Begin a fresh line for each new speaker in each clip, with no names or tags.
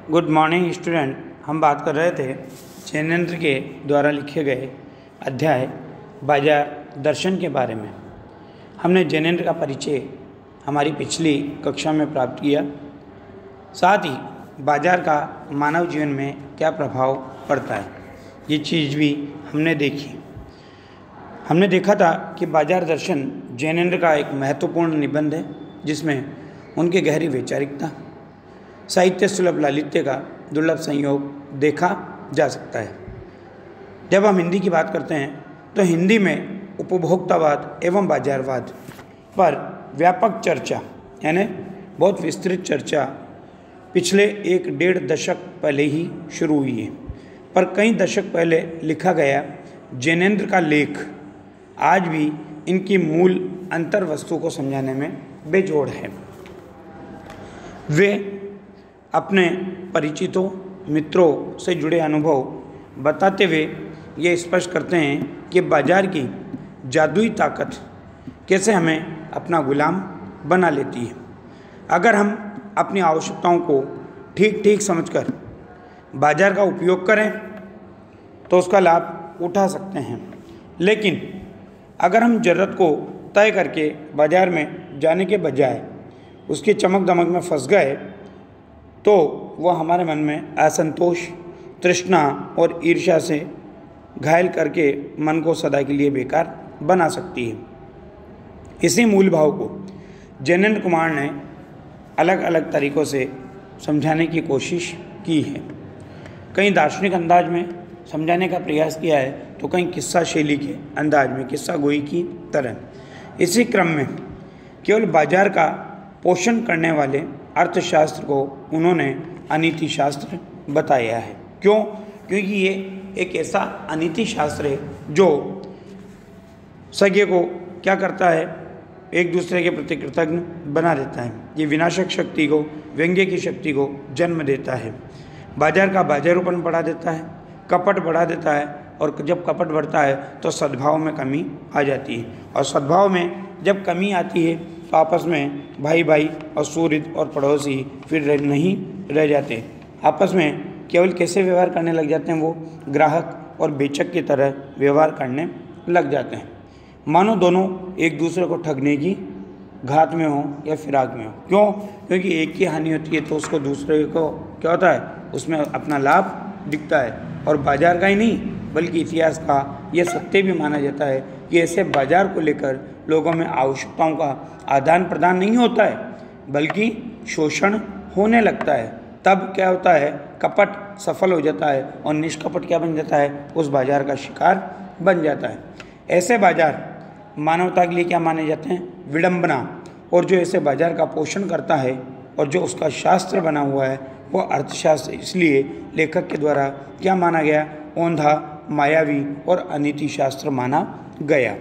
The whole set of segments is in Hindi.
Good morning student. हम बात कर रहे थे जैनेन्द्र के द्वारा लिखे गए अध्याय बाजार दर्शन के बारे में। हमने जैनेन्द्र का परिचय हमारी पिछली कक्षा में प्राप्त किया, साथ ही बाजार का मानव जीवन में क्या प्रभाव पड़ता है ये चीज़ भी हमने देखी। हमने देखा था कि बाजार दर्शन जैनेन्द्र का एक महत्वपूर्ण निबंध है जिसमें उनकी गहरी वैचारिकता, साहित्य सुलभ लालित्य का दुर्लभ संयोग देखा जा सकता है। जब हम हिंदी की बात करते हैं तो हिंदी में उपभोक्तावाद एवं बाजारवाद पर व्यापक चर्चा यानी बहुत विस्तृत चर्चा पिछले 1-1.5 दशक पहले ही शुरू हुई है, पर कई दशक पहले लिखा गया जैनेन्द्र का लेख आज भी इनकी मूल अंतर वस्तु को समझाने में बेजोड़ है। वे अपने परिचितों मित्रों से जुड़े अनुभव बताते हुए ये स्पष्ट करते हैं कि बाजार की जादुई ताकत कैसे हमें अपना गुलाम बना लेती है। अगर हम अपनी आवश्यकताओं को ठीक ठीक समझकर बाजार का उपयोग करें तो उसका लाभ उठा सकते हैं, लेकिन अगर हम ज़रूरत को तय करके बाजार में जाने के बजाय उसकी चमक दमक में फंस गए तो वह हमारे मन में असंतोष, तृष्णा और ईर्ष्या से घायल करके मन को सदा के लिए बेकार बना सकती है। इसी मूल भाव को जैनेन्द्र कुमार ने अलग अलग तरीक़ों से समझाने की कोशिश की है। कहीं दार्शनिक अंदाज में समझाने का प्रयास किया है तो कहीं किस्सा शैली के अंदाज में, किस्सा गोई की तरह। इसी क्रम में केवल बाजार का पोषण करने वाले अर्थशास्त्र को उन्होंने अनीति शास्त्र बताया है। क्यों? क्योंकि ये एक ऐसा अनीति शास्त्र है जो सज्ञ को क्या करता है, एक दूसरे के प्रति कृतज्ञ बना देता है। ये विनाशक शक्ति को, व्यंग्य की शक्ति को जन्म देता है। बाजार का बाजारूपन बढ़ा देता है, कपट बढ़ा देता है, और जब कपट बढ़ता है तो सद्भाव में कमी आ जाती है, और सद्भाव में जब कमी आती है तो आपस में भाई भाई और सुहृद और पड़ोसी फिर नहीं रह जाते। आपस में केवल कैसे व्यवहार करने लग जाते हैं, वो ग्राहक और बेचक की तरह व्यवहार करने लग जाते हैं, मानो दोनों एक दूसरे को ठगने की घात में हो या फिराक में हो। क्यों? क्योंकि एक की हानि होती है तो उसको दूसरे को क्या होता है, उसमें अपना लाभ दिखता है। और बाजार का ही नहीं बल्कि इतिहास का यह सत्य भी माना जाता है कि ऐसे बाजार को लेकर लोगों में आवश्यकताओं का आदान प्रदान नहीं होता है बल्कि शोषण होने लगता है। तब क्या होता है, कपट सफल हो जाता है और निष्कपट क्या बन जाता है, उस बाजार का शिकार बन जाता है। ऐसे बाजार मानवता के लिए क्या माने जाते हैं, विडंबना। और जो ऐसे बाजार का पोषण करता है और जो उसका शास्त्र बना हुआ है वो अर्थशास्त्र इसलिए लेखक के द्वारा क्या माना गया, औंधा, मायावी और अनीति शास्त्र माना गया।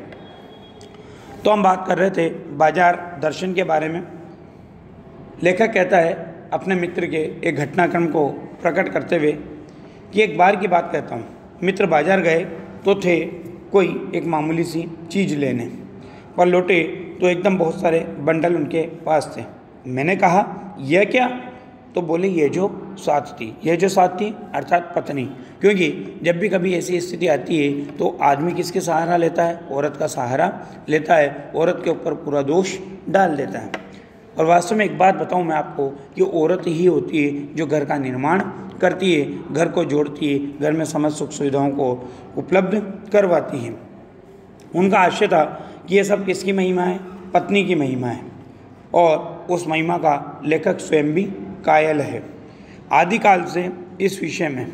तो हम बात कर रहे थे बाजार दर्शन के बारे में। लेखक कहता है अपने मित्र के एक घटनाक्रम को प्रकट करते हुए कि एक बार की बात कहता हूँ, मित्र बाजार गए तो थे कोई एक मामूली सी चीज़ लेने, पर लौटे तो एकदम बहुत सारे बंडल उनके पास थे। मैंने कहा यह क्या? तो बोले ये जो साथ थी। यह जो साथ थी अर्थात पत्नी, क्योंकि जब भी कभी ऐसी स्थिति आती है तो आदमी किसके सहारा लेता है, औरत का सहारा लेता है, औरत के ऊपर पूरा दोष डाल देता है। और वास्तव में एक बात बताऊं मैं आपको कि औरत ही होती है जो घर का निर्माण करती है, घर को जोड़ती है, घर में समस्त सुख सुविधाओं को उपलब्ध करवाती है। उनका आशय था कि ये सब किसकी महिमा है, पत्नी की महिमा है, और उस महिमा का लेखक स्वयं भी कायल है। आदिकाल से इस विषय में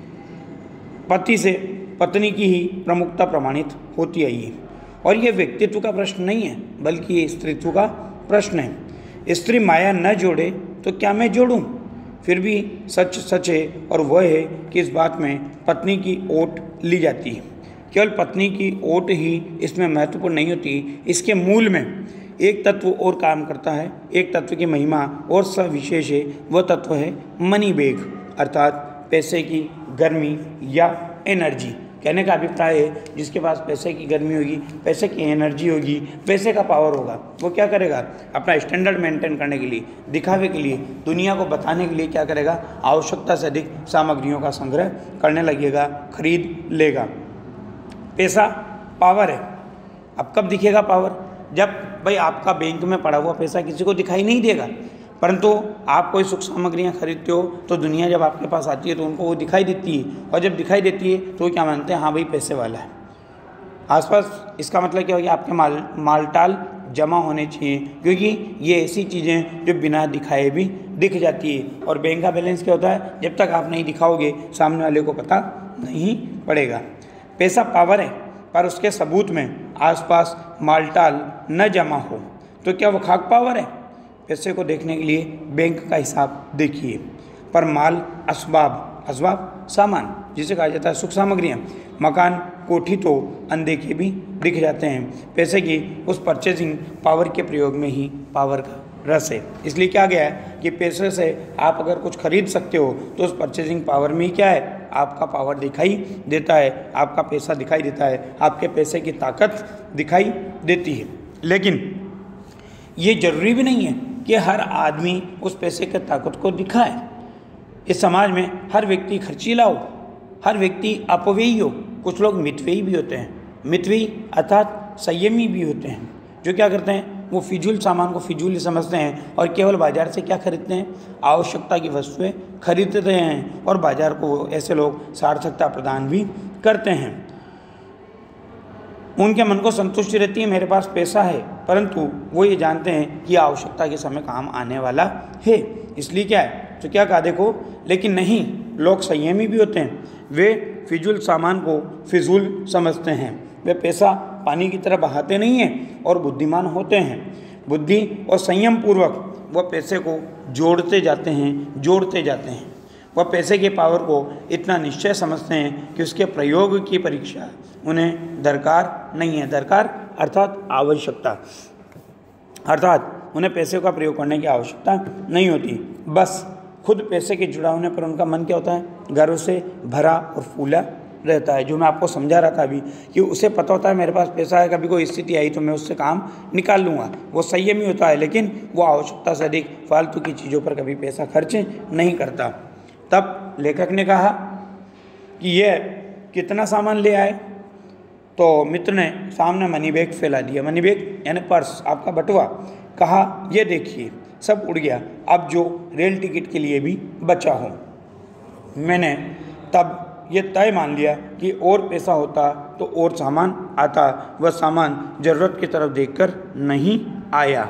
पति से पत्नी की ही प्रमुखता प्रमाणित होती आई है, और ये व्यक्तित्व का प्रश्न नहीं है बल्कि ये स्त्रीत्व का प्रश्न है। स्त्री माया न जोड़े तो क्या मैं जोड़ूं? फिर भी सच सच है, और वह है कि इस बात में पत्नी की ओट ली जाती है। केवल पत्नी की ओट ही इसमें महत्वपूर्ण नहीं होती, इसके मूल में एक तत्व और काम करता है, एक तत्व की महिमा और सविशेष है। वह तत्व है मनी बेग, अर्थात पैसे की गर्मी या एनर्जी। कहने का अभिप्राय है जिसके पास पैसे की गर्मी होगी, पैसे की एनर्जी होगी, पैसे का पावर होगा, वो क्या करेगा, अपना स्टैंडर्ड मेंटेन करने के लिए, दिखावे के लिए, दुनिया को बताने के लिए क्या करेगा, आवश्यकता से अधिक सामग्रियों का संग्रह करने लगेगा, खरीद लेगा। पैसा पावर है। अब कब दिखेगा पावर? जब भाई आपका बैंक में पड़ा हुआ पैसा किसी को दिखाई नहीं देगा, परंतु आप कोई सुख सामग्रियाँ खरीदते हो तो दुनिया जब आपके पास आती है तो उनको वो दिखाई देती है, और जब दिखाई देती है तो क्या मानते हैं, हाँ भाई पैसे वाला है आसपास। इसका मतलब क्या हो गया, आपके मालटाल जमा होने चाहिए, क्योंकि ये ऐसी चीज़ें जो बिना दिखाए भी दिख जाती है। और बैंक का बैलेंस क्या होता है, जब तक आप नहीं दिखाओगे सामने वाले को पता नहीं पड़ेगा। पैसा पावर है, पर उसके सबूत में आसपास मालटाल न जमा हो तो क्या वो खाक पावर है? पैसे को देखने के लिए बैंक का हिसाब देखिए, पर माल असबाब सामान जिसे कहा जाता है सुख सामग्रियाँ, मकान कोठी तो अनदेखे भी दिख जाते हैं। पैसे की उस परचेजिंग पावर के प्रयोग में ही पावर का रस है। इसलिए क्या गया है कि पैसे से आप अगर कुछ खरीद सकते हो तो उस परचेजिंग पावर में ही क्या है, आपका पावर दिखाई देता है, आपका पैसा दिखाई देता है, आपके पैसे की ताकत दिखाई देती है। लेकिन ये जरूरी भी नहीं है कि हर आदमी उस पैसे की ताकत को दिखाए। इस समाज में हर व्यक्ति खर्चीला हो, हर व्यक्ति अपव्ययी हो, कुछ लोग मितव्ययी भी होते हैं। मितव्ययी अर्थात संयमी भी होते हैं, जो क्या करते हैं, वो फिजूल सामान को फिजूल समझते हैं और केवल बाजार से क्या खरीदते हैं, आवश्यकता की वस्तुएं खरीदते हैं, और बाजार को ऐसे लोग सार्थकता प्रदान भी करते हैं। उनके मन को संतुष्टि रहती है, मेरे पास पैसा है, परंतु वो ये जानते हैं कि आवश्यकता के समय काम आने वाला है, इसलिए क्या है, तो क्या कहा देखो। लेकिन नहीं, लोग संयमी भी होते हैं, वे फिजूल सामान को फिजूल समझते हैं, वे पैसा पानी की तरह बहाते नहीं हैं और बुद्धिमान होते हैं। बुद्धि और संयम पूर्वक वह पैसे को जोड़ते जाते हैं। वह पैसे के पावर को इतना निश्चय समझते हैं कि उसके प्रयोग की परीक्षा उन्हें दरकार नहीं है। दरकार अर्थात आवश्यकता, अर्थात उन्हें पैसे का प्रयोग करने की आवश्यकता नहीं होती। बस खुद पैसे के जुड़ा होने पर उनका मन क्या होता है, गर्व से भरा और फूला रहता है। जो मैं आपको समझा रहा था अभी, कि उसे पता होता है मेरे पास पैसा है, कभी कोई स्थिति आई तो मैं उससे काम निकाल लूँगा, वो संयमी होता है, लेकिन वो आवश्यकता से अधिक फालतू की चीज़ों पर कभी पैसा खर्च नहीं करता। तब लेखक ने कहा कि यह कितना सामान ले आए, तो मित्र ने सामने मनी बैग फैला दिया, मनी बैग यानी पर्स, आपका बटुआ। कहा ये देखिए सब उड़ गया, अब जो रेल टिकट के लिए भी बचा हो। मैंने तब ये तय मान लिया कि और पैसा होता तो और सामान आता, वह सामान ज़रूरत की तरफ देखकर नहीं आया।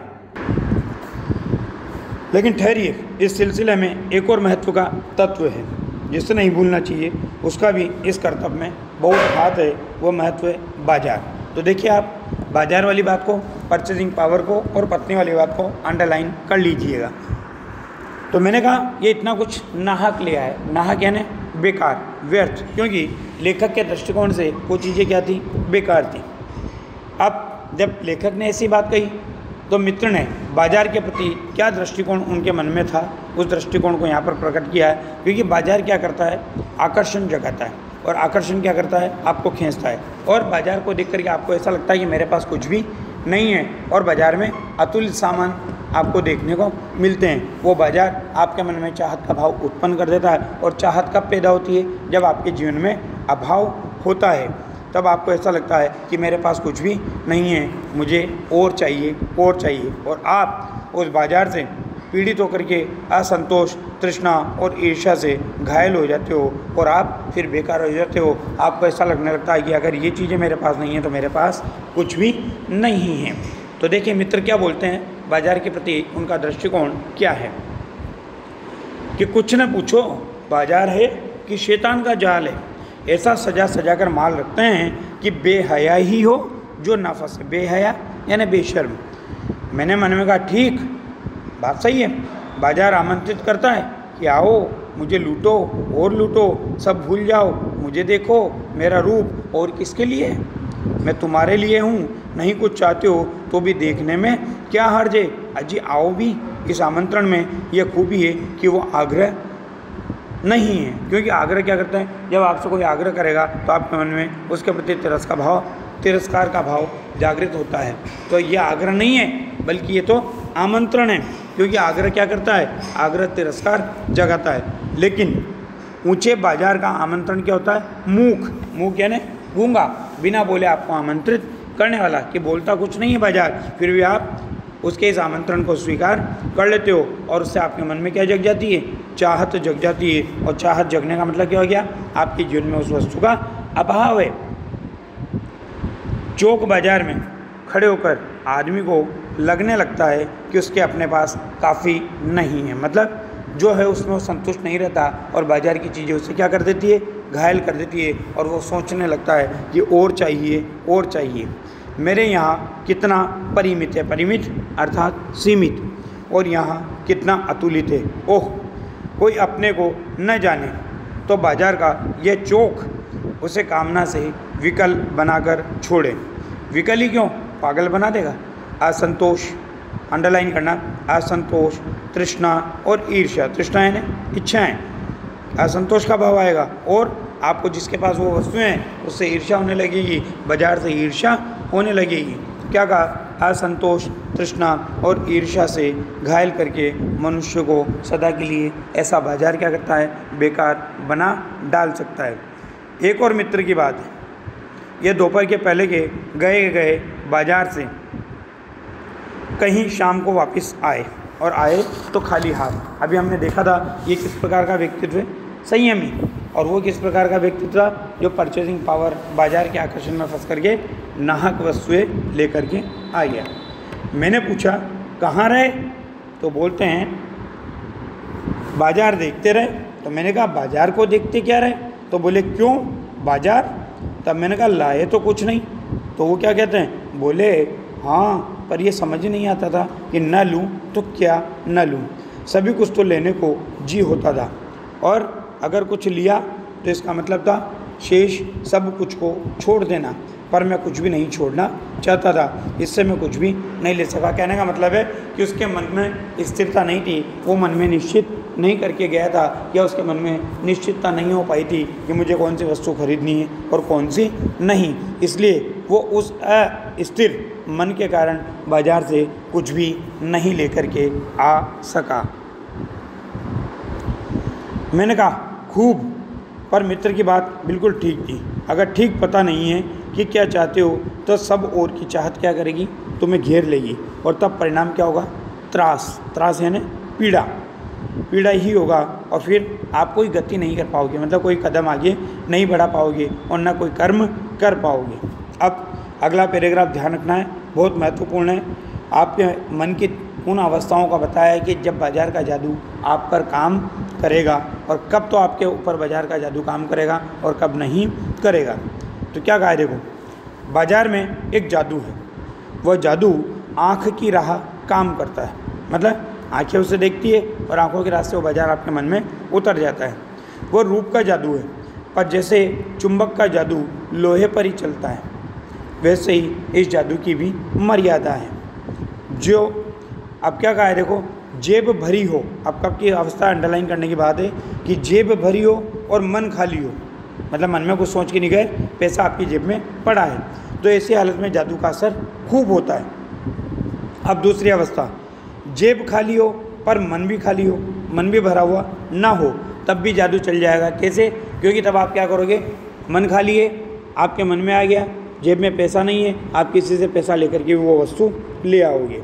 लेकिन ठहरिए, इस सिलसिले में एक और महत्व का तत्व है जिसे नहीं भूलना चाहिए, उसका भी इस कर्तव्य में बहुत हाथ है, वो महत्व है बाजार। तो देखिए आप बाजार वाली बात को, परचेजिंग पावर को और पत्नी वाली बात को अंडरलाइन कर लीजिएगा। तो मैंने कहा ये इतना कुछ नाहक ले आए, नाहक यानी बेकार, व्यर्थ, क्योंकि लेखक के दृष्टिकोण से वो चीज़ें क्या थी, बेकार थी। अब जब लेखक ने ऐसी बात कही तो मित्र ने बाजार के प्रति क्या दृष्टिकोण उनके मन में था, उस दृष्टिकोण को यहाँ पर प्रकट किया है। क्योंकि बाजार क्या करता है, आकर्षण जगाता है, और आकर्षण क्या करता है, आपको खींचता है, और बाजार को देख करके आपको ऐसा लगता है कि मेरे पास कुछ भी नहीं है, और बाजार में अतुल्य सामान आपको देखने को मिलते हैं। वो बाजार आपके मन में चाहत का भाव उत्पन्न कर देता है, और चाहत कब पैदा होती है, जब आपके जीवन में अभाव होता है, तब आपको ऐसा लगता है कि मेरे पास कुछ भी नहीं है, मुझे और चाहिए, और आप उस बाजार से पीड़ित होकर के असंतोष, तृष्णा और ईर्ष्या से घायल हो जाते हो, और आप फिर बेकार हो जाते हो। आपको ऐसा लगने लगता है कि अगर ये चीज़ें मेरे पास नहीं है तो मेरे पास कुछ भी नहीं है। तो देखिए मित्र क्या बोलते हैं, बाजार के प्रति उनका दृष्टिकोण क्या है, कि कुछ न पूछो बाजार है कि शैतान का जाल है, ऐसा सजा कर माल रखते हैं कि बेहया ही हो जो ना फंसे। बेहया यानी बेशर्म। मैंने मन में कहा ठीक, बात सही है। बाजार आमंत्रित करता है कि आओ मुझे लूटो और लूटो, सब भूल जाओ, मुझे देखो, मेरा रूप और किसके लिए है, मैं तुम्हारे लिए हूँ, नहीं कुछ चाहते हो तो भी देखने में क्या हर्ज है। अजी आओ भी। इस आमंत्रण में यह खूबी है कि वो आग्रह नहीं है, क्योंकि आग्रह क्या करता है, जब आपसे कोई आग्रह करेगा तो आपके मन में उसके प्रति तिरस्कार का भाव जागृत होता है। तो ये आग्रह नहीं है, बल्कि ये तो आमंत्रण है, क्योंकि आग्रह क्या करता है, आग्रह तिरस्कार जगाता है। लेकिन ऊंचे बाजार का आमंत्रण क्या होता है, मूक यानी गूंगा, बिना बोले आपको आमंत्रित करने वाला, कि बोलता कुछ नहीं है बाजार, फिर भी आप उसके इस आमंत्रण को स्वीकार कर लेते हो और उससे आपके मन में क्या जग जाती है, चाहत जग जाती है। और चाहत जगने का मतलब क्या हो गया, आपके जीवन में उस वस्तु का अभाव है। चौक बाजार में खड़े होकर आदमी को लगने लगता है कि उसके अपने पास काफ़ी नहीं है, मतलब जो है उसमें वो संतुष्ट नहीं रहता और बाजार की चीज़ें उसे क्या कर देती है, घायल कर देती है, और वो सोचने लगता है कि और चाहिए। मेरे यहाँ कितना परिमित है, परिमित अर्थात सीमित, और यहाँ कितना अतुलित है, ओह कोई अपने को न जाने। तो बाजार का ये चौक उसे कामना से विकल बनाकर छोड़े। विकल ही क्यों, पागल बना देगा। असंतोष, अंडरलाइन करना, असंतोष, तृष्णा और ईर्ष्या। तृष्णा है ना, इच्छाएं, असंतोष का भाव आएगा, और आपको जिसके पास वो वस्तुएं हैं उससे ईर्ष्या होने लगेगी, बाजार से ईर्ष्या होने लगेगी। क्या कहा, असंतोष, तृष्णा और ईर्ष्या से घायल करके मनुष्य को सदा के लिए ऐसा बाजार क्या करता है, बेकार बना डाल सकता है। एक और मित्र की बात है, ये दोपहर के पहले के गए बाजार से कहीं शाम को वापस आए, और आए तो खाली हाथ। अभी हमने देखा था ये किस प्रकार का व्यक्तित्व है, संयमी, और वो किस प्रकार का व्यक्तित्व था, जो परचेजिंग पावर, बाजार के आकर्षण में फंस करके नाहक वस्तुएं लेकर के आ गया। मैंने पूछा कहाँ रहे, तो बोलते हैं बाजार देखते रहे। तो मैंने कहा बाजार को देखते क्या रहे, तो बोले क्यों बाजार। तब मैंने कहा लाए तो कुछ नहीं। तो वो क्या कहते हैं, बोले हाँ, पर ये समझ नहीं आता था कि न लूँ तो क्या न लूँ, सभी कुछ तो लेने को जी होता था, और अगर कुछ लिया तो इसका मतलब था शेष सब कुछ को छोड़ देना, पर मैं कुछ भी नहीं छोड़ना चाहता था, इससे मैं कुछ भी नहीं ले सका। कहने का मतलब है कि उसके मन में स्थिरता नहीं थी, वो मन में निश्चित नहीं करके गया था, या उसके मन में निश्चितता नहीं हो पाई थी कि मुझे कौन सी वस्तु खरीदनी है और कौन सी नहीं, इसलिए वो उस अस्थिर मन के कारण बाजार से कुछ भी नहीं लेकर के आ सका। मैंने कहा खूब, पर मित्र की बात बिल्कुल ठीक थी। अगर ठीक पता नहीं है कि क्या चाहते हो तो सब और की चाहत क्या करेगी, तुम्हें घेर लेगी, और तब परिणाम क्या होगा, त्रास यानी पीड़ा ही होगा, और फिर आप कोई गति नहीं कर पाओगे, मतलब कोई कदम आगे नहीं बढ़ा पाओगे और ना कोई कर्म कर पाओगे। अब अगला पैराग्राफ ध्यान रखना है, बहुत महत्वपूर्ण है। आपके मन की उन अवस्थाओं का बताया है कि जब बाजार का जादू आप पर काम करेगा, और कब तो आपके ऊपर बाजार का जादू काम करेगा और कब नहीं करेगा। तो क्या कहा है, देखो बाजार में एक जादू है, वह जादू आँख की राह काम करता है, मतलब आँखें उसे देखती है और आँखों के रास्ते वो बाजार आपके मन में उतर जाता है। वो रूप का जादू है, पर जैसे चुंबक का जादू लोहे पर ही चलता है, वैसे ही इस जादू की भी मर्यादा है। जो अब क्या कहा है, देखो जेब भरी हो, अब कब की अवस्था अंडरलाइन करने की बात है कि जेब भरी हो और मन खाली हो, मतलब मन में कुछ सोच के नहीं गए, पैसा आपकी जेब में पड़ा है, तो ऐसी हालत में जादू का असर खूब होता है। अब दूसरी अवस्था, जेब खाली हो पर मन भी खाली हो, मन भी भरा हुआ ना हो, तब भी जादू चल जाएगा। कैसे, क्योंकि तब आप क्या करोगे, मन खाली है, आपके मन में आ गया, जेब में पैसा नहीं है, आप किसी से पैसा लेकर के वो वस्तु ले आओगे।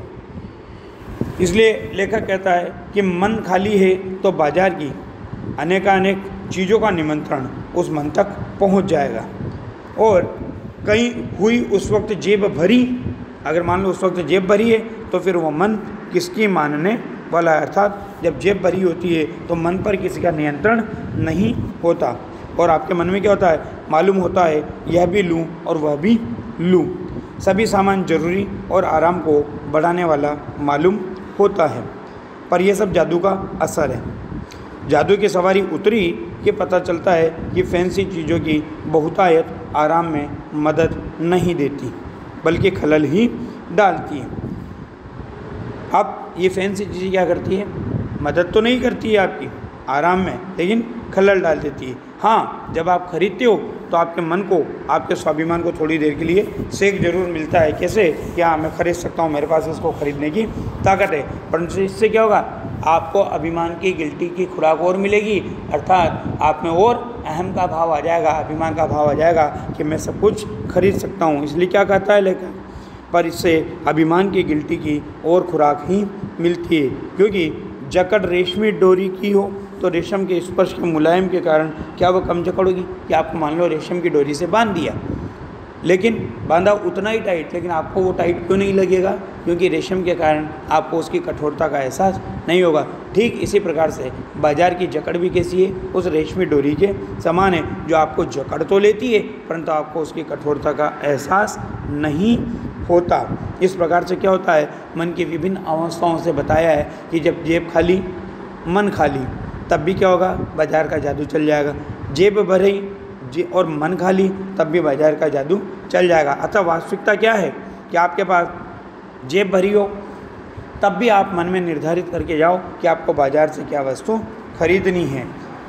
इसलिए लेखक कहता है कि मन खाली है तो बाजार की अनेकानेक चीज़ों का निमंत्रण उस मन तक पहुंच जाएगा। और कहीं हुई उस वक्त जेब भरी, अगर मान लो उस वक्त जेब भरी है तो फिर वो मन किसकी मानने वाला है, अर्थात जब जेब भरी होती है तो मन पर किसी का नियंत्रण नहीं होता, और आपके मन में क्या होता है, मालूम होता है यह भी लूँ और वह भी लूँ, सभी सामान जरूरी और आराम को बढ़ाने वाला मालूम होता है, पर यह सब जादू का असर है। जादू की सवारी उतरी कि पता चलता है कि फैंसी चीज़ों की बहुतायत आराम में मदद नहीं देती बल्कि खलल ही डालती है। अब ये फैंसी चीज़ें क्या करती है, मदद तो नहीं करती है आपकी, आराम में, लेकिन खलल डाल देती है। हाँ, जब आप खरीदते हो तो आपके मन को, आपके स्वाभिमान को थोड़ी देर के लिए सेक जरूर मिलता है। कैसे? कि हाँ, मैं खरीद सकता हूँ, मेरे पास इसको खरीदने की ताकत है। परंतु इससे क्या होगा? आपको अभिमान की, गिल्टी की खुराक और मिलेगी, अर्थात आप में और अहम का भाव आ जाएगा, अभिमान का भाव आ जाएगा कि मैं सब कुछ खरीद सकता हूँ। इसलिए क्या कहता है लेखक? पर इससे अभिमान की, गिल्टी की और खुराक ही मिलती है। क्योंकि जकड़ रेशमी डोरी की हो तो रेशम के स्पर्श के मुलायम के कारण क्या वो कम जकड़ होगी? कि आपको मान लो रेशम की डोरी से बांध दिया, लेकिन बांधा उतना ही टाइट, लेकिन आपको वो टाइट क्यों नहीं लगेगा? क्योंकि रेशम के कारण आपको उसकी कठोरता का एहसास नहीं होगा। ठीक इसी प्रकार से बाजार की जकड़ भी कैसी है? उस रेशमी डोरी के समान है, जो आपको जकड़ तो लेती है परंतु आपको उसकी कठोरता का एहसास नहीं होता। इस प्रकार से क्या होता है? मन की विभिन्न अवस्थाओं से बताया है कि जब जेब खाली, मन खाली, तब भी क्या होगा? बाजार का जादू चल जाएगा। जेब भरी और मन खाली, तब भी बाजार का जादू चल जाएगा। अतः वास्तविकता क्या है? कि आपके पास जेब भरी हो तब भी आप मन में निर्धारित करके जाओ कि आपको बाजार से क्या वस्तु खरीदनी है।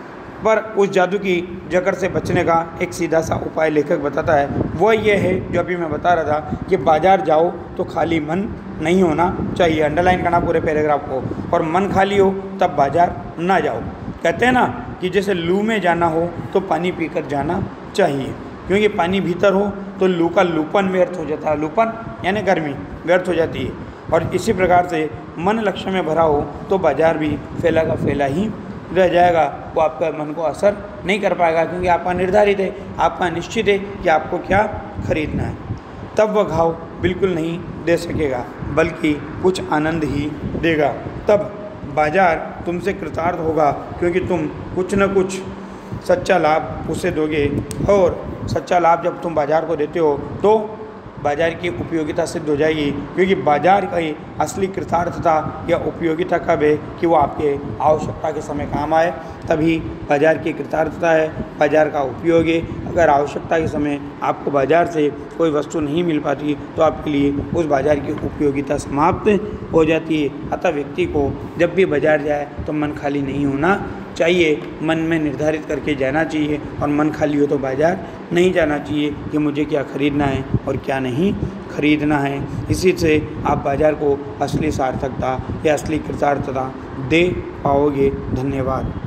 पर उस जादू की जकड़ से बचने का एक सीधा सा उपाय लेखक बताता है। वो ये है जो अभी मैं बता रहा था कि बाजार जाओ तो खाली मन नहीं होना चाहिए। अंडरलाइन करना पूरे पैराग्राफ को। और मन खाली हो तब बाजार ना जाओ। कहते हैं ना कि जैसे लू में जाना हो तो पानी पीकर जाना चाहिए, क्योंकि पानी भीतर हो तो लू का लूपन व्यर्थ हो जाता है। लूपन यानी गर्मी व्यर्थ हो जाती है। और इसी प्रकार से मन लक्ष्य में भरा हो तो बाजार भी फैला का फैला ही रह जाएगा। वो आपका मन को असर नहीं कर पाएगा, क्योंकि आपका निर्धारित है, आपका निश्चित है कि आपको क्या खरीदना है। तब वह घाव बिल्कुल नहीं दे सकेगा, बल्कि कुछ आनंद ही देगा। तब बाजार तुमसे कृतार्थ होगा, क्योंकि तुम कुछ न कुछ सच्चा लाभ उसे दोगे। और सच्चा लाभ जब तुम बाजार को देते हो तो बाजार की उपयोगिता सिद्ध हो जाएगी। क्योंकि बाजार की असली कृतार्थता या उपयोगिता कब है? कि वो आपके आवश्यकता के समय काम आए, तभी बाजार की कृतार्थता है, बाजार का उपयोग है। अगर आवश्यकता के समय आपको बाजार से कोई वस्तु नहीं मिल पाती तो आपके लिए उस बाजार की उपयोगिता समाप्त हो जाती है। अतः व्यक्ति को जब भी बाजार जाए तो मन खाली नहीं होना चाहिए, मन में निर्धारित करके जाना चाहिए। और मन खाली हो तो बाजार नहीं जाना चाहिए कि मुझे क्या खरीदना है और क्या नहीं खरीदना है। इसी से आप बाजार को असली सार्थकता या असली कृतार्थता दे पाओगे। धन्यवाद।